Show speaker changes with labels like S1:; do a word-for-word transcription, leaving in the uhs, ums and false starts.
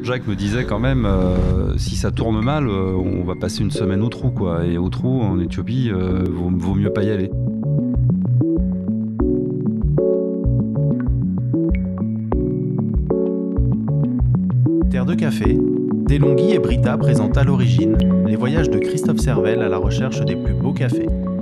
S1: Jacques me disait quand même, euh, si ça tourne mal, euh, on va passer une semaine au trou, quoi. Et au trou, en Éthiopie, euh, vaut, vaut mieux pas y aller.
S2: Terre de café, Delonghi et Britta présentent à l'origine les voyages de Christophe Servel à la recherche des plus beaux cafés.